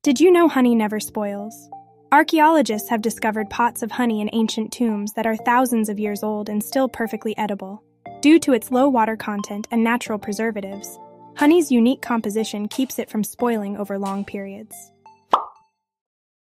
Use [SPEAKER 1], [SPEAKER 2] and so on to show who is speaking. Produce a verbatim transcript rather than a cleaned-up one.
[SPEAKER 1] Did you know honey never spoils? Archaeologists have discovered pots of honey in ancient tombs that are thousands of years old and still perfectly edible. Due to its low water content and natural preservatives, honey's unique composition keeps it from spoiling over long periods.